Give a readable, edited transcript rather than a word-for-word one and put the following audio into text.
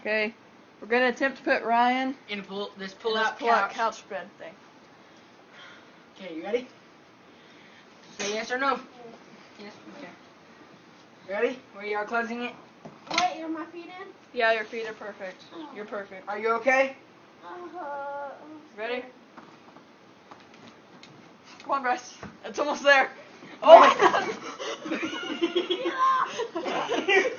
Okay. We're gonna attempt to put Ryan in this in pull-out couch spread thing. Okay, you ready? Say yes or no. Yes. Okay. Ready? We are closing it. Wait, are my feet in? Yeah, your feet are perfect. You're perfect. Are you okay? Ready? Come on, Bryce. It's almost there. Oh my God!